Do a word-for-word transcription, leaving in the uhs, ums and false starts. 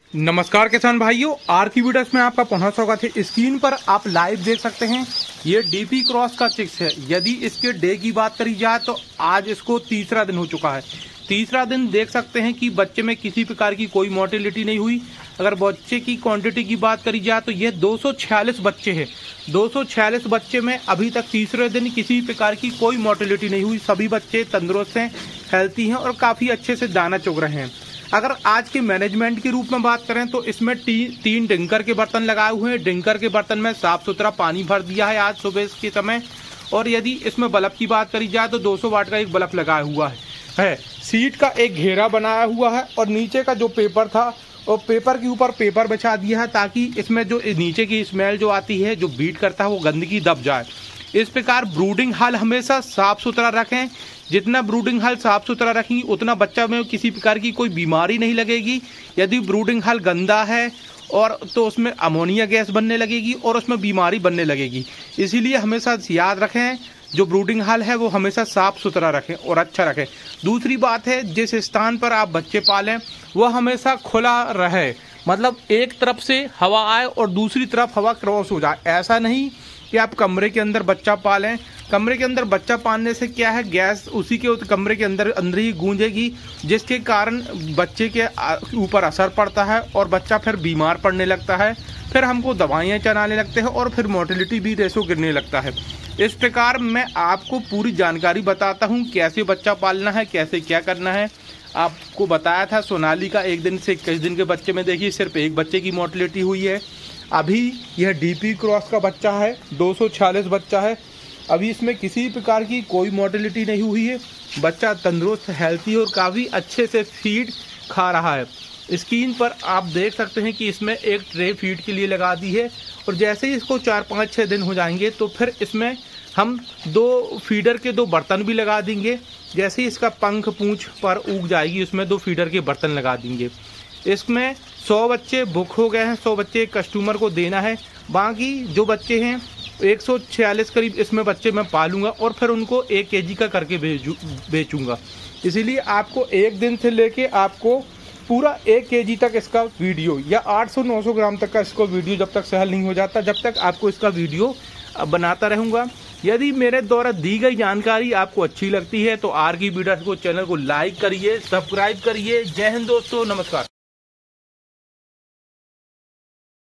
नमस्कार किसान भाइयों, आर की वीडियोस में आपका पुनः स्वागत है। स्क्रीन पर आप लाइव देख सकते हैं, ये डीपी क्रॉस का चिक्स है। यदि इसके डे की बात करी जाए तो आज इसको तीसरा दिन हो चुका है। तीसरा दिन देख सकते हैं कि बच्चे में किसी प्रकार की कोई मोर्टेलिटी नहीं हुई। अगर बच्चे की क्वांटिटी की बात करी जाए तो ये दो सौ छियालीस बच्चे हैं। दो सौ छियालीस बच्चे में अभी तक तीसरे दिन किसी प्रकार की कोई मोर्टेलिटी नहीं हुई। सभी बच्चे तंदुरुस्त हैं, हेल्थी हैं और काफ़ी अच्छे से दाना चुग रहे हैं। अगर आज के मैनेजमेंट के रूप में बात करें तो इसमें ती, तीन डिंकर के बर्तन लगाए हुए हैं। डिंकर के बर्तन में साफ सुथरा पानी भर दिया है आज सुबह के समय। और यदि इसमें बल्ब की बात करी जाए तो दो सौ वाट का एक बल्ब लगाया हुआ है, है। सीट का एक घेरा बनाया हुआ है और नीचे का जो पेपर था और पेपर के ऊपर पेपर बिछा दिया है ताकि इसमें जो नीचे की स्मेल जो आती है, जो बीट करता है, वो गंदगी दब जाए। इस प्रकार ब्रूडिंग हाल हमेशा साफ सुथरा रखें। जितना ब्रूडिंग हाल साफ सुथरा रखेंगे उतना बच्चा में किसी प्रकार की कोई बीमारी नहीं लगेगी। यदि ब्रूडिंग हाल गंदा है और तो उसमें अमोनिया गैस बनने लगेगी और उसमें बीमारी बनने लगेगी। इसीलिए हमेशा याद रखें, जो ब्रूडिंग हाल है वो हमेशा साफ सुथरा रखें और अच्छा रखें। दूसरी बात है, जिस स्थान पर आप बच्चे पालें वह हमेशा खुला रहे, मतलब एक तरफ से हवा आए और दूसरी तरफ हवा क्रॉस हो जाए। ऐसा नहीं कि आप कमरे के अंदर बच्चा पालें। कमरे के अंदर बच्चा पालने से क्या है, गैस उसी के कमरे के अंदर अंदर ही गूंजेगी, जिसके कारण बच्चे के ऊपर असर पड़ता है और बच्चा फिर बीमार पड़ने लगता है। फिर हमको दवाइयाँ चलाने लगते हैं और फिर मोर्टेलिटी भी रेशो गिरने लगता है। इस प्रकार मैं आपको पूरी जानकारी बताता हूँ कैसे बच्चा पालना है, कैसे क्या करना है। आपको बताया था सोनाली का एक दिन से इक्कीस दिन के बच्चे में देखिए सिर्फ एक बच्चे की मोर्टेलिटी हुई है। अभी यह डीपी क्रॉस का बच्चा है, दो सौ छियालीस बच्चा है। अभी इसमें किसी प्रकार की कोई मोर्टेलिटी नहीं हुई है। बच्चा तंदुरुस्त, हेल्थी और काफ़ी अच्छे से फीड खा रहा है। स्क्रीन पर आप देख सकते हैं कि इसमें एक ट्रे फीड के लिए लगा दी है और जैसे ही इसको चार पाँच छः दिन हो जाएंगे तो फिर इसमें हम दो फीडर के दो बर्तन भी लगा देंगे। जैसे ही इसका पंख पूंछ पर उग जाएगी उसमें दो फीडर के बर्तन लगा देंगे। इसमें सौ बच्चे बुक हो गए हैं, सौ बच्चे कस्टमर को देना है। बाकी जो बच्चे हैं एक सौ छियालीस करीब इसमें बच्चे मैं पालूंगा और फिर उनको एक केजी का करके बेचू बेचूंगा। इसीलिए आपको एक दिन से लेके आपको पूरा एक केजी तक इसका वीडियो या आठ सौ नौ सौ ग्राम तक का इसको वीडियो जब तक सहल नहीं हो जाता, जब तक आपको इसका वीडियो बनाता रहूँगा। यदि मेरे द्वारा दी गई जानकारी आपको अच्छी लगती है तो आर की वीडियोस को चैनल को लाइक करिए, सब्सक्राइब करिए। जय हिंद दोस्तों, नमस्कार।